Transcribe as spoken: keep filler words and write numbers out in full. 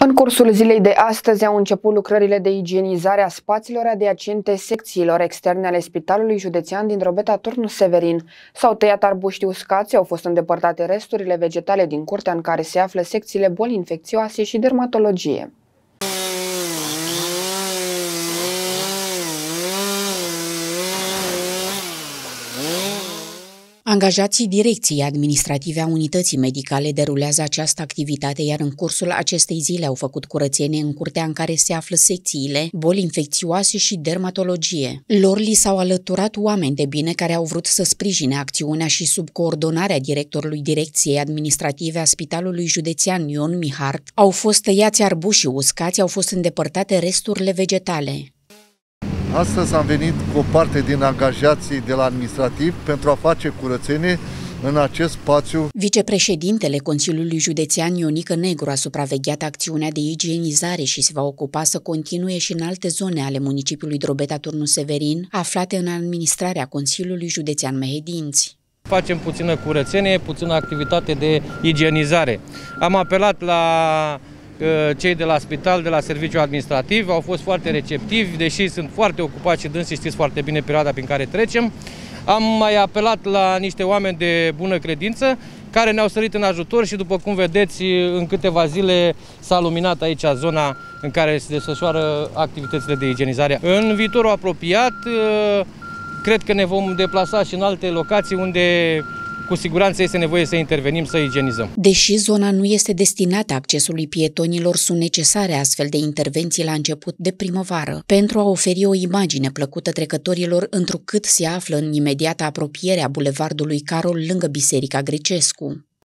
În cursul zilei de astăzi au început lucrările de igienizare a spațiilor adiacente secțiilor externe ale Spitalului Județean din Drobeta Turnu Severin. S-au tăiat arbuștii uscați, au fost îndepărtate resturile vegetale din curtea în care se află secțiile boli infecțioase și dermatologie. Angajații Direcției Administrative a Unității Medicale derulează această activitate, iar în cursul acestei zile au făcut curățenie în curtea în care se află secțiile boli infecțioase și dermatologie. Lor li s-au alăturat oameni de bine care au vrut să sprijine acțiunea și sub coordonarea directorului Direcției Administrative a Spitalului Județean Ion Mihart au fost tăiați arbușii uscați, au fost îndepărtate resturile vegetale. Astăzi am venit cu o parte din angajații de la administrativ pentru a face curățenie în acest spațiu. Vicepreședintele Consiliului Județean Ionică Negru a supravegheat acțiunea de igienizare și se va ocupa să continue și în alte zone ale municipiului Drobeta Turnu Severin, aflate în administrarea Consiliului Județean Mehedinți. Facem puțină curățenie, puțină activitate de igienizare. Am apelat la cei de la spital, de la serviciul administrativ, au fost foarte receptivi, deși sunt foarte ocupați și dânsii știți foarte bine perioada prin care trecem. Am mai apelat la niște oameni de bună credință care ne-au sărit în ajutor și, după cum vedeți, în câteva zile s-a luminat aici zona în care se desfășoară activitățile de igienizare. În viitorul apropiat, cred că ne vom deplasa și în alte locații unde cu siguranță este nevoie să intervenim, să igienizăm. Deși zona nu este destinată accesului pietonilor, sunt necesare astfel de intervenții la început de primăvară, pentru a oferi o imagine plăcută trecătorilor, întrucât se află în imediată apropiere a bulevardului Carol, lângă Biserica Grecescu.